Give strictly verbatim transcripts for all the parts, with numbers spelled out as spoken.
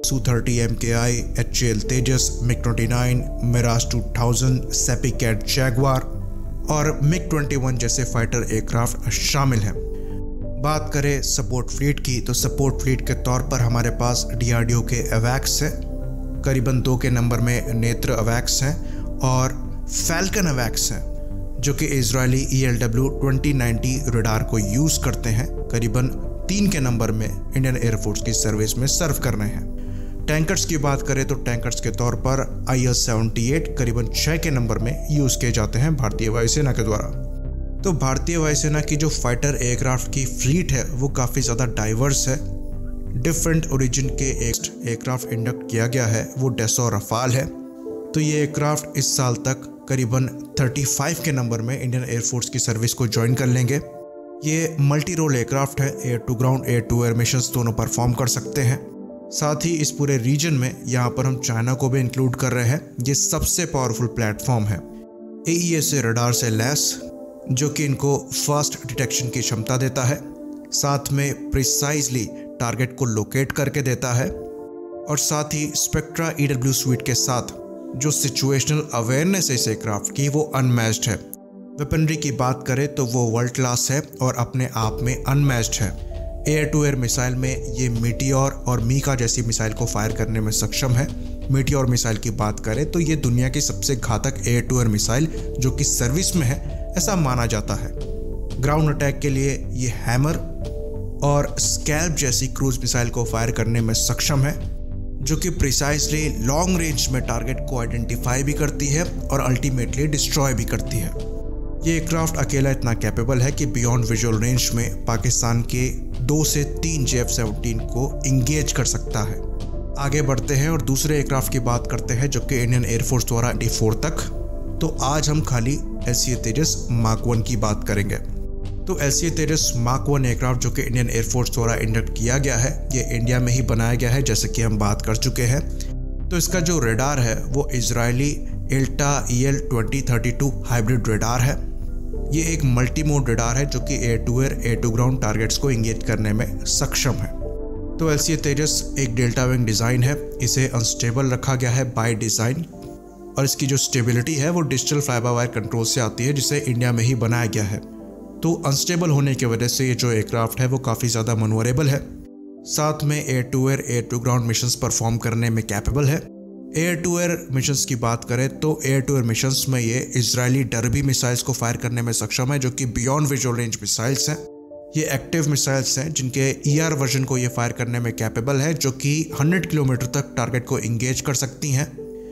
Sue thirty M K I, H A L Tejas, MiG twenty nine, Mirage two thousand, SEPECAT Jaguar और MiG twenty one जैसे fighter aircraft शामिल हैं। बात करें support fleet की तो सपोर्ट फ्लीट के तौर पर हमारे पास डी आर डी ओ के अवैक्स हैं, करीबन दो के नंबर में नेत्र अवैक्स हैं और फैल्कन अवैक्स हैं जो कि Israeli E L W twenty ninety radar को यूज़ करते हैं, करीबन तीन के नंबर में इंडियन एयरफोर्स की सर्विस में सर्व कर रहे हैं। टैंकर्स की बात करें तो टैंकर्स के तौर पर आई एस सेवेंटी एट करीबन छः के नंबर में यूज़ किए जाते हैं भारतीय वायुसेना के द्वारा। तो भारतीय वायुसेना की जो फाइटर एयरक्राफ्ट की फ्लीट है वो काफ़ी ज़्यादा डाइवर्स है। डिफरेंट ओरिजिन के एयरक्राफ्ट इंडक्ट किया गया है, वो डेसो रफाल है। तो ये एयरक्राफ्ट इस साल तक करीबन पैंतीस के नंबर में इंडियन एयरफोर्स की सर्विस को ज्वाइन कर लेंगे। ये मल्टी रोल एयरक्राफ्ट है, air to ground air to air missions दोनों परफॉर्म कर सकते हैं। साथ ही इस पूरे रीजन में यहाँ पर हम चाइना को भी इंक्लूड कर रहे हैं। ये सबसे पावरफुल प्लेटफॉर्म है A E S A radar से लैस, जो कि इनको फास्ट डिटेक्शन की क्षमता देता है, साथ में प्रिसाइजली टारगेट को लोकेट करके देता है और साथ ही स्पेक्ट्रा ई डब्ल्यू स्वीट के साथ जो सिचुएशनल अवेयरनेस है इस एयरक्राफ्ट की वो अनमैच्ड है। वेपनरी की बात करें तो वो वर्ल्ड क्लास है और अपने आप में अनमैच्ड है। एयर टू एयर मिसाइल में ये मीटियोर और मीका जैसी मिसाइल को फायर करने में सक्षम है। मीटियोर मिसाइल की बात करें तो ये दुनिया की सबसे घातक एयर टू एयर मिसाइल जो कि सर्विस में है ऐसा माना जाता है। ग्राउंड अटैक के लिए ये हैमर और स्कैल्प जैसी क्रूज मिसाइल को फायर करने में सक्षम है, जो कि प्रिसाइजली लॉन्ग रेंज में टारगेट को आइडेंटिफाई भी करती है और अल्टीमेटली डिस्ट्रॉय भी करती है। ये एयरक्राफ्ट अकेला इतना कैपेबल है कि बियॉन्ड विजुअल रेंज में पाकिस्तान के दो से तीन जे एफ सेवनटीन को इंगेज कर सकता है। आगे बढ़ते हैं और दूसरे एयरक्राफ्ट की बात करते हैं जो कि इंडियन एयरफोर्स द्वारा डी फोर तक। तो आज हम खाली L C A Tejas mark one की बात करेंगे। तो L C A Tejas mark one aircraft जो कि इंडियन एयरफोर्स द्वारा इंडक्ट किया गया है, ये इंडिया में ही बनाया गया है जैसे कि हम बात कर चुके हैं। तो इसका जो रेडार है वो Israeli Elta E L twenty thirty two hybrid radar है। ये एक मल्टी मोड रेडार है जो कि air to air air to ground targets को इंगेज करने में सक्षम है। तो एल सी ए तेजस एक डेल्टा विंग डिज़ाइन है, इसे अनस्टेबल रखा गया है बाय डिज़ाइन और इसकी जो स्टेबिलिटी है वो digital fly by wire control से आती है जिसे इंडिया में ही बनाया गया है। तो अनस्टेबल होने की वजह से ये जो एयरक्राफ्ट है वो काफ़ी ज़्यादा मनोरेबल है। साथ में air to air air to ground missions perform करने में कैपेबल है। एयर टू एयर मिशंस की बात करें तो एयर टू एयर मिशंस में ये इजरायली डर्बी मिसाइल्स को फायर करने में सक्षम है जो कि बियॉन्ड विजुअल रेंज मिसाइल्स हैं। ये एक्टिव मिसाइल्स हैं जिनके ई आर वर्जन को ये फायर करने में कैपेबल है जो कि सौ किलोमीटर तक टारगेट को इंगेज कर सकती हैं।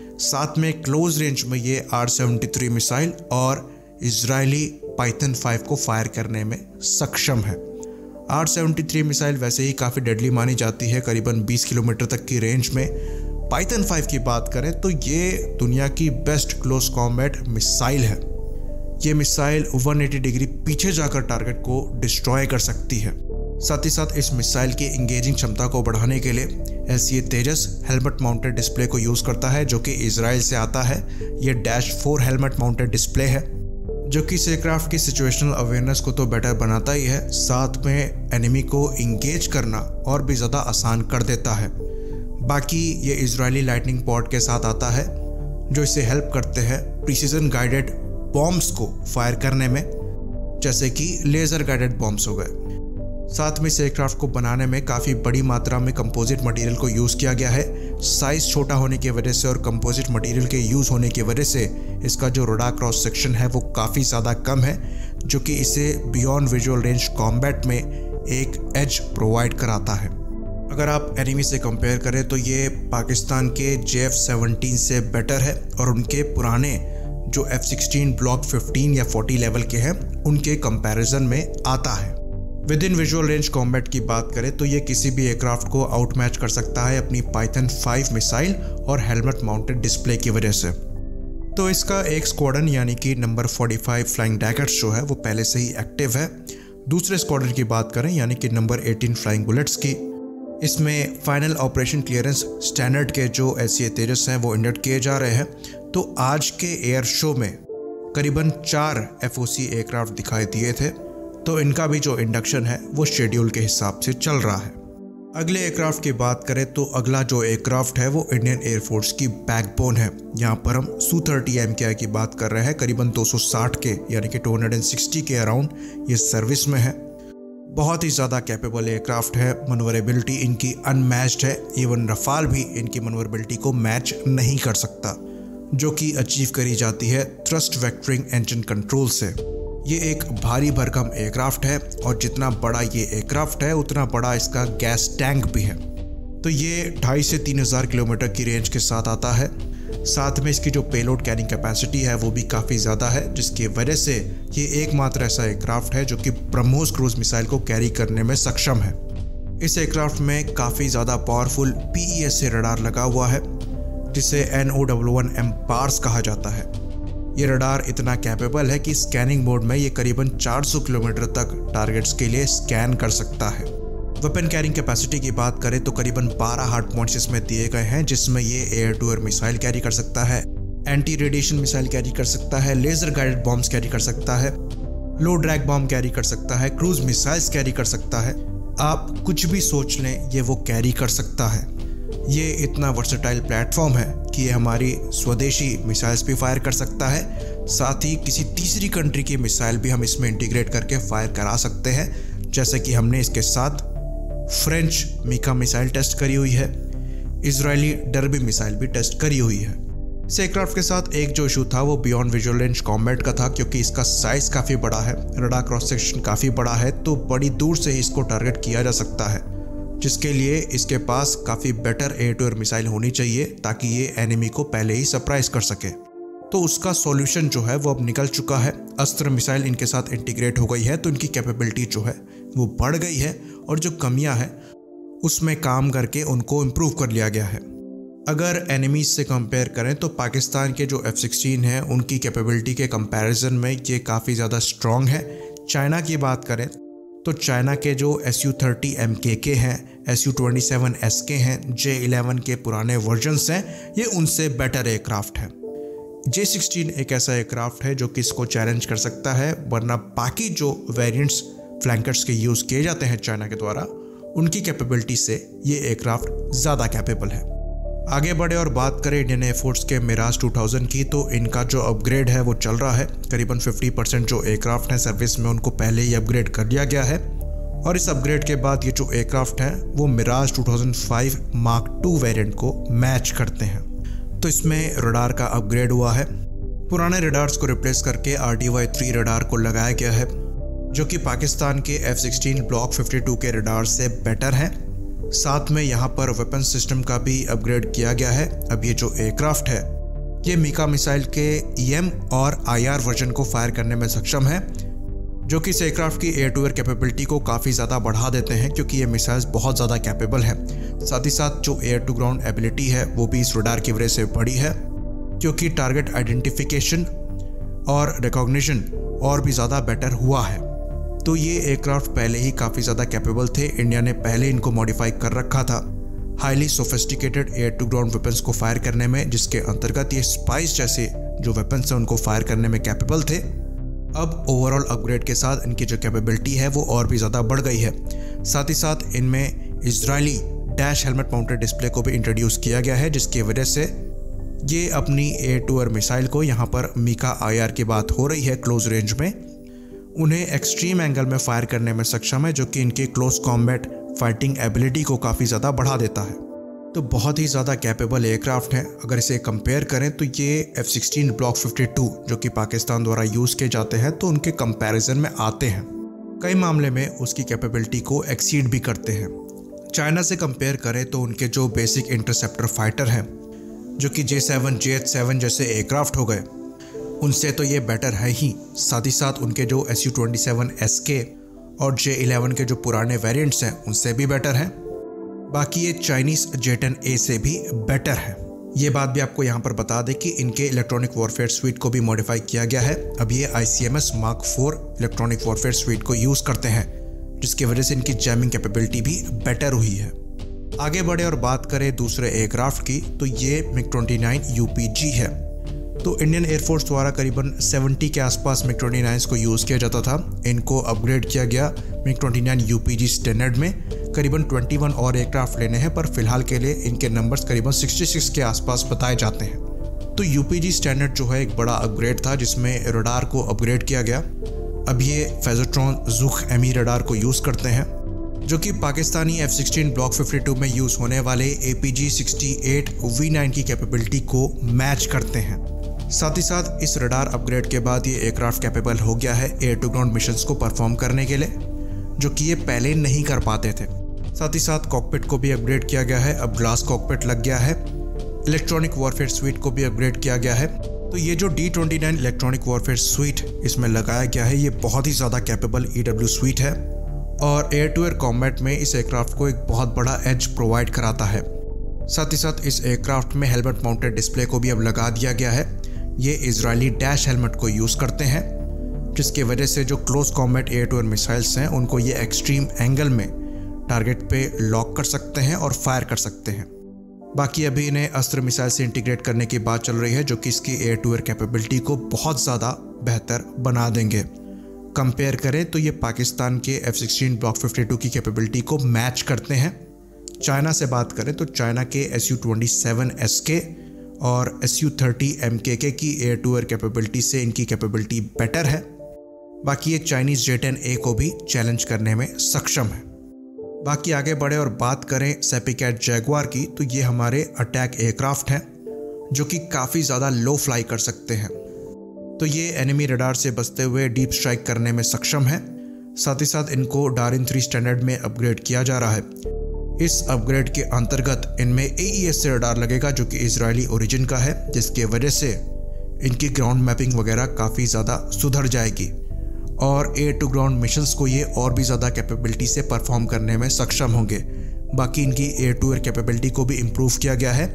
साथ में क्लोज रेंज में ये आर सेवेंटी थ्री मिसाइल और इजरायली पाइथन फाइव को फायर करने में सक्षम है। आर सेवेंटी थ्री मिसाइल वैसे ही काफ़ी डेडली मानी जाती है, करीबन बीस किलोमीटर तक की रेंज में। पाइथन फाइव की बात करें तो ये दुनिया की बेस्ट क्लोज कॉम्बैट मिसाइल है। ये मिसाइल एक सौ अस्सी डिग्री पीछे जाकर टारगेट को डिस्ट्रॉय कर सकती है। साथ ही साथ इस मिसाइल की इंगेजिंग क्षमता को बढ़ाने के लिए L C A Tejas helmet mounted display को यूज़ करता है जो कि इजराइल से आता है। ये dash four helmet mounted display है जो कि इस एयरक्राफ्ट की सिचुएशनल अवेयरनेस को तो बेटर बनाता ही है, साथ में एनिमी को इंगेज करना और भी ज़्यादा आसान कर देता है। बाकी ये इजरायली लाइटनिंग पॉड के साथ आता है जो इसे हेल्प करते हैं प्रिसीजन गाइडेड बॉम्ब्स को फायर करने में, जैसे कि लेज़र गाइडेड बॉम्ब्स हो गए। साथ में इस एयरक्राफ्ट को बनाने में काफ़ी बड़ी मात्रा में कंपोजिट मटेरियल को यूज़ किया गया है। साइज़ छोटा होने की वजह से और कंपोजिट मटेरियल के यूज़ होने की वजह से इसका जो रडार क्रॉस सेक्शन है वो काफ़ी ज़्यादा कम है, जो कि इसे बियॉन्ड विजुअल रेंज कॉम्बैट में एक एज प्रोवाइड कराता है। अगर आप एनिमी से कंपेयर करें तो ये पाकिस्तान के जे एफ सेवनटीन से बेटर है और उनके पुराने जो एफ सिक्सटीन ब्लॉक फिफ्टीन या फोर्टी लेवल के हैं उनके कंपैरिजन में आता है। Within visual range combat की बात करें तो ये किसी भी एयरक्राफ्ट को आउटमैच कर सकता है अपनी पाइथन फाइव मिसाइल और हेलमेट माउंटेड डिस्प्ले की वजह से। तो इसका एक स्क्वाड्रन यानी कि नंबर पैंतालीस फ्लाइंग डैगर्स जो है वो पहले से ही एक्टिव है। दूसरे स्क्वाड्रन की बात करें यानी कि नंबर अठारह फ्लाइंग बुलेट्स की, इसमें फाइनल ऑपरेशन क्लियरेंस स्टैंडर्ड के जो एल सी ए तेजस हैं वो इंडक्ट किए जा रहे हैं। तो आज के एयर शो में करीबन चार एफ ओ सी एयरक्राफ्ट दिखाई दिए थे, तो इनका भी जो इंडक्शन है वो शेड्यूल के हिसाब से चल रहा है। अगले एयरक्राफ्ट की बात करें तो अगला जो एयरक्राफ्ट है वो इंडियन एयरफोर्स की बैकबोन है। यहाँ पर हम सू थर्टी एम के आई की बात कर रहे हैं। करीबन दो सौ साठ के यानी कि दो सौ साठ के अराउंड ये सर्विस में है। बहुत ही ज़्यादा कैपेबल एयरक्राफ्ट है। मनोवरेबिलिटी इनकी अनमैच्ड है। इवन रफाल भी इनकी मनोवरेबिलिटी को मैच नहीं कर सकता, जो कि अचीव करी जाती है थ्रस्ट वेक्टरिंग इंजन कंट्रोल से। ये एक भारी भरकम एयरक्राफ्ट है और जितना बड़ा ये एयरक्राफ्ट है उतना बड़ा इसका गैस टैंक भी है। तो ये ढाई से तीन हज़ार किलोमीटर की रेंज के साथ आता है। साथ में इसकी जो पेलोड कैरिंग कैपेसिटी है वो भी काफ़ी ज़्यादा है, जिसकी वजह से ये एकमात्र ऐसा एयरक्राफ्ट है जो कि ब्रह्मोस क्रूज मिसाइल को कैरी करने में सक्षम है। इस एयरक्राफ्ट में काफ़ी ज़्यादा powerful P E S A radar लगा हुआ है, जिसे N O one one M Bars कहा जाता है। ये रडार इतना कैपेबल है कि स्कैनिंग मोड में ये करीबन चार सौ किलोमीटर तक टारगेट्स के लिए स्कैन कर सकता है। वेपन कैरिंग कैपेसिटी की बात करें तो करीबन बारह हार्ड पॉइंट्स इसमें दिए गए हैं, जिसमें ये air to air missile carry कर सकता है, एंटी रेडिएशन मिसाइल कैरी कर सकता है, लेजर गाइडेड बॉम्ब्स कैरी कर सकता है, लो ड्रैग बॉम्ब कैरी कर सकता है, क्रूज मिसाइल्स कैरी कर सकता है। आप कुछ भी सोच लें ये वो कैरी कर सकता है। ये इतना वर्सेटाइल प्लेटफॉर्म है कि ये हमारी स्वदेशी मिसाइल्स भी फायर कर सकता है, साथ ही किसी तीसरी कंट्री की मिसाइल भी हम इसमें इंटीग्रेट करके फायर करा सकते हैं, जैसे कि हमने इसके साथ फ्रेंच मीका मिसाइल टेस्ट करी हुई है, इजरायली डर्बी मिसाइल भी टेस्ट करी हुई है। इस एयरक्राफ्ट के साथ एक जो इशू था वो बियॉन्ड विजुअल रेंज कॉम्बैट का था, क्योंकि इसका साइज काफ़ी बड़ा है, रडार क्रॉस सेक्शन काफ़ी बड़ा है, तो बड़ी दूर से ही इसको टारगेट किया जा सकता है, जिसके लिए इसके पास काफ़ी better air to air missile होनी चाहिए ताकि ये एनिमी को पहले ही सरप्राइज कर सके। तो उसका सॉल्यूशन जो है वो अब निकल चुका है। अस्त्र मिसाइल इनके साथ इंटीग्रेट हो गई है, तो इनकी कैपेबिलिटी जो है वो बढ़ गई है और जो कमियां हैं उसमें काम करके उनको इम्प्रूव कर लिया गया है। अगर एनिमीज से कंपेयर करें तो पाकिस्तान के जो एफ सिक्सटीन है उनकी कैपेबिलिटी के कंपैरिजन में ये काफ़ी ज़्यादा स्ट्रॉन्ग है। चाइना की बात करें तो चाइना के जो S you thirty M K K हैं, S U twenty seven S K हैं, जे इलेवन के पुराने वर्जन्स हैं, ये उनसे बेटर एयरक्राफ्ट है। जे सिक्सटीन एक ऐसा एयरक्राफ्ट है जो कि इसको चैलेंज कर सकता है, वरना बाकी जो वेरिएंट्स फ्लैंकर्स के यूज़ किए जाते हैं चाइना के द्वारा, उनकी कैपेबिलिटी से ये एयरक्राफ्ट ज़्यादा कैपेबल है। आगे बढ़े और बात करें इंडियन एयरफोर्स के मिराज टू थाउज़ेंड की, तो इनका जो अपग्रेड है वो चल रहा है। करीबन पचास परसेंट जो एयरक्राफ्ट हैं सर्विस में उनको पहले ही अपग्रेड कर लिया गया है, और इस अपग्रेड के बाद ये जो एयरक्राफ्ट हैं वो Mirage two thousand five mark two variant को मैच करते हैं। तो इसमें रडार का अपग्रेड हुआ है। पुराने रडार्स को रिप्लेस करके R D Y three radar को लगाया गया है, जो कि पाकिस्तान के F sixteen block fifty two के रडार से बेटर है। साथ में यहाँ पर वेपन सिस्टम का भी अपग्रेड किया गया है। अब ये जो एयरक्राफ्ट है ये मीका मिसाइल के ई एम और आई आर वर्जन को फायर करने में सक्षम है, जो कि इस एयरक्राफ्ट की एयर टू एयर कैपेबिलिटी को काफ़ी ज़्यादा बढ़ा देते हैं, क्योंकि ये मिसाइल्स बहुत ज़्यादा कैपेबल है। साथ ही साथ जो एयर टू ग्राउंड एबिलिटी है वो भी इस रडार की वजह से बढ़ी है, क्योंकि टारगेट आइडेंटिफिकेशन और रिकॉग्निशन और भी ज़्यादा बेटर हुआ है। तो ये एयरक्राफ्ट पहले ही काफ़ी ज़्यादा कैपेबल थे। इंडिया ने पहले इनको मॉडिफाई कर रखा था highly sophisticated air to ground weapons को फायर करने में, जिसके अंतर्गत ये स्पाइस जैसे जो वेपन्स हैं उनको फायर करने में कैपेबल थे। अब ओवरऑल अपग्रेड के साथ इनकी जो कैपेबिलिटी है वो और भी ज़्यादा बढ़ गई है। साथ ही साथ इनमें Israeli dash helmet mounted display को भी इंट्रोड्यूस किया गया है, जिसकी वजह से ये अपनी एयर टू एयर मिसाइल को, यहाँ पर मीका आई आर की बात हो रही है क्लोज रेंज में, उन्हें एक्सट्रीम एंगल में फायर करने में सक्षम है, जो कि इनके क्लोज कॉम्बैट फाइटिंग एबिलिटी को काफ़ी ज़्यादा बढ़ा देता है। तो बहुत ही ज़्यादा कैपेबल एयरक्राफ्ट है। अगर इसे कंपेयर करें तो ये F sixteen block fifty two जो कि पाकिस्तान द्वारा यूज़ किए जाते हैं तो उनके कंपैरिजन में आते हैं। कई मामले में उसकी कैपेबिलिटी को एक्सीड भी करते हैं। चाइना से कंपेयर करें तो उनके जो बेसिक इंटरसेप्टर फाइटर हैं, जो कि J seven J H seven जैसे एयरक्राफ्ट हो गए, उनसे तो ये बेटर है ही। साथ ही साथ उनके जो S U twenty seven S K और जे इलेवन के जो पुराने वेरिएंट्स हैं उनसे भी बेटर हैं। बाकी ये चाइनीज़ जे टेन ए से भी बेटर है। ये बात भी आपको यहाँ पर बता दें कि इनके इलेक्ट्रॉनिक वॉरफेयर स्वीट को भी मॉडिफाई किया गया है। अब ये I C M S mark four electronic warfare suite को यूज़ करते हैं, जिसकी वजह से इनकी जैमिंग कैपेबिलिटी भी बेटर हुई है। आगे बढ़े और बात करें दूसरे एयरक्राफ्ट की, तो ये MiG twenty nine U P G है। तो इंडियन एयरफोर्स द्वारा करीबन सत्तर के आसपास मिग ट्वेंटी नाइन को यूज़ किया जाता था। इनको अपग्रेड किया गया MiG twenty nine U P G standard में। करीबन इक्कीस और एयरक्राफ्ट लेने हैं, पर फिलहाल के लिए इनके नंबर्स करीबन छियासठ के आसपास बताए जाते हैं। तो यूपीजी स्टैंडर्ड जो है एक बड़ा अपग्रेड था जिसमें रडार को अपग्रेड किया गया। अब ये फेजोट्रॉन ज़ुख एमी रडार को यूज़ करते हैं, जो कि पाकिस्तानी एफ सिक्सटीन ब्लॉक बावन में यूज़ होने वाले A P G sixty eight V nine की कैपेबिलिटी को मैच करते हैं। साथ ही साथ इस रडार अपग्रेड के बाद ये एयरक्राफ्ट कैपेबल हो गया है एयर टू ग्राउंड मिशंस को परफॉर्म करने के लिए, जो कि ये पहले नहीं कर पाते थे। साथ ही साथ कॉकपिट को भी अपग्रेड किया गया है, अब ग्लास कॉकपिट लग गया है। इलेक्ट्रॉनिक वॉरफेयर स्वीट को भी अपग्रेड किया गया है। तो ये जो D twenty nine electronic warfare suite इसमें लगाया गया है, ये बहुत ही ज़्यादा कैपेबल ई डब्ल्यू स्वीट है और एयर टू एयर कॉम्बैट में इस एयरक्राफ्ट को एक बहुत बड़ा एज प्रोवाइड कराता है। साथ ही साथ इस एयरक्राफ्ट में हेलमेट माउंटेड डिस्प्ले को भी अब लगा दिया गया है। ये इजरायली डैश हेलमेट को यूज़ करते हैं, जिसकी वजह से जो close combat air to air missiles हैं उनको ये एक्सट्रीम एंगल में टारगेट पे लॉक कर सकते हैं और फायर कर सकते हैं। बाकी अभी इन्हें अस्त्र मिसाइल से इंटीग्रेट करने की बात चल रही है, जो कि इसकी एयर टू एयर कैपेबिलिटी को बहुत ज़्यादा बेहतर बना देंगे। कंपेयर करें तो ये पाकिस्तान के एफ सिक्सटीन ब्लॉक बावन की कैपेबिलिटी को मैच करते हैं। चाइना से बात करें तो चाइना के S U twenty seven S K और S U thirty M K के की एयर टू एयर कैपेबिलिटी से इनकी कैपेबिलिटी बेटर है। बाकी ये चाइनीज़ जे टेन ए को भी चैलेंज करने में सक्षम है। बाकी आगे बढ़े और बात करें सेपिकैट जैगुआर की, तो ये हमारे अटैक एयरक्राफ्ट हैं जो कि काफ़ी ज़्यादा लो फ्लाई कर सकते हैं। तो ये एनिमी रडार से बचते हुए डीप स्ट्राइक करने में सक्षम है। साथ ही साथ इनको डारिन थ्री स्टैंडर्ड में अपग्रेड किया जा रहा है। इस अपग्रेड के अंतर्गत इनमें ए ई एस से रडार लगेगा, जो कि इजरायली ओरिजिन का है, जिसके वजह से इनकी ग्राउंड मैपिंग वगैरह काफ़ी ज़्यादा सुधर जाएगी और एयर टू ग्राउंड मिशंस को ये और भी ज़्यादा कैपेबिलिटी से परफॉर्म करने में सक्षम होंगे। बाकी इनकी एयर टू एयर कैपेबिलिटी को भी इम्प्रूव किया गया है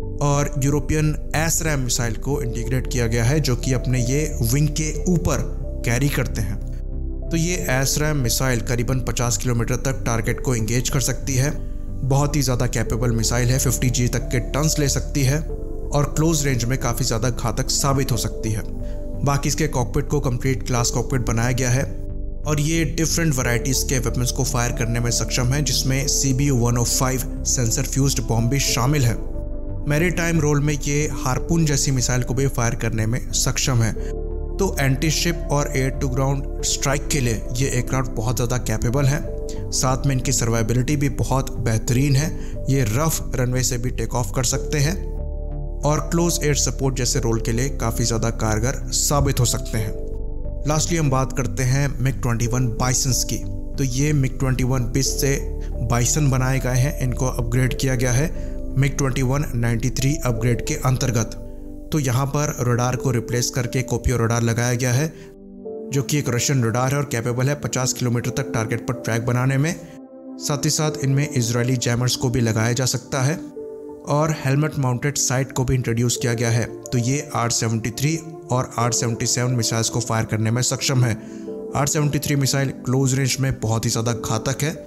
और यूरोपियन एस रैम मिसाइल को इंटीग्रेट किया गया है, जो कि अपने ये विंग के ऊपर कैरी करते हैं। तो ये एस रैम मिसाइल करीबन पचास किलोमीटर तक टारगेट को इंगेज कर सकती है। बहुत ही ज़्यादा कैपेबल मिसाइल है, पचास जी तक के टन्स ले सकती है और क्लोज रेंज में काफ़ी ज़्यादा घातक साबित हो सकती है। बाकी इसके कॉकपिट को कंप्लीट ग्लास कॉकपिट बनाया गया है और ये डिफरेंट वैरायटीज़ के वेपन्स को फायर करने में सक्षम है, जिसमें C B U one O five sensor fused bomb भी शामिल है। मैरीटाइम रोल में ये हार्पून जैसी मिसाइल को भी फायर करने में सक्षम है। तो एंटी शिप और एयर टू ग्राउंड स्ट्राइक के लिए ये एयरक्राफ्ट बहुत ज़्यादा कैपेबल है। साथ में इनकी सर्वाइबिलिटी भी बहुत बेहतरीन है। ये रफ रनवे से भी टेक ऑफ कर सकते हैं और क्लोज एयर सपोर्ट जैसे रोल के लिए काफ़ी ज़्यादा कारगर साबित हो सकते हैं। लास्टली हम बात करते हैं मिग ट्वेंटी वन बाइसन्स की। तो ये मिग ट्वेंटी वन बिस से बाइसन बनाए गए हैं, इनको अपग्रेड किया गया है MiG twenty one ninety three upgrade के अंतर्गत। तो यहाँ पर रडार को रिप्लेस करके कोपियो रडार लगाया गया है, जो कि एक रशियन रडार है और कैपेबल है पचास किलोमीटर तक टारगेट पर ट्रैक बनाने में। साथ ही साथ इनमें इजरायली जैमर्स को भी लगाया जा सकता है और हेलमेट माउंटेड साइट को भी इंट्रोड्यूस किया गया है। तो ये आर सेवेंटी थ्री और आर सेवेंटी सेवन मिसाइल्स को फायर करने में सक्षम है। R seventy three missile close range में बहुत ही ज़्यादा घातक है,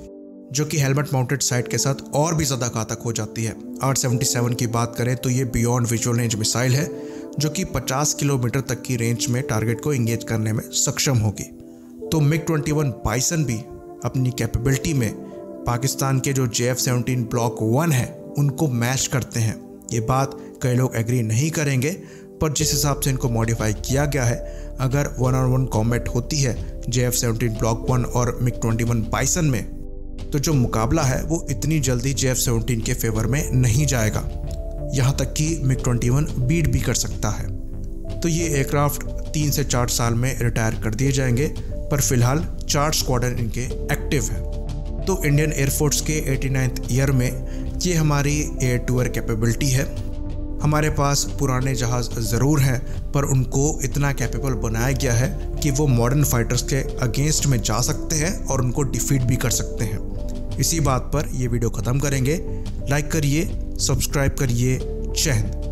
जो कि हेलमेट माउंटेड साइट के साथ और भी ज़्यादा घातक हो जाती है। आर सेवेंटी सेवन की बात करें तो ये बियॉन्ड विजुअल रेंज मिसाइल है, जो कि पचास किलोमीटर तक की रेंज में टारगेट को इंगेज करने में सक्षम होगी। तो मिग ट्वेंटी वन बाइसन भी अपनी कैपेबिलिटी में पाकिस्तान के जो J F seventeen block one है उनको मैच करते हैं। ये बात कई लोग एग्री नहीं करेंगे, पर जिस हिसाब से इनको मॉडिफाई किया गया है, अगर वन ऑन वन कॉम्बैट होती है J F seventeen block one और मिग ट्वेंटी वन बाइसन में, तो जो मुकाबला है वो इतनी जल्दी जे एफ सेवनटीन के फेवर में नहीं जाएगा। यहाँ तक कि मिग ट्वेंटी वन बीट भी कर सकता है। तो ये एयरक्राफ्ट तीन से चार साल में रिटायर कर दिए जाएंगे, पर फिलहाल चार स्क्वाड्रन इनके एक्टिव है। तो इंडियन एयरफोर्स के एटी नाइन्थ ईयर में ये हमारी एयर टू एयर कैपेबिलिटी है। हमारे पास पुराने जहाज़ ज़रूर हैं, पर उनको इतना कैपेबल बनाया गया है कि वो मॉडर्न फाइटर्स के अगेंस्ट में जा सकते हैं और उनको डिफीट भी कर सकते हैं। इसी बात पर ये वीडियो ख़त्म करेंगे। लाइक करिए, सब्सक्राइब करिए। जय हिंद।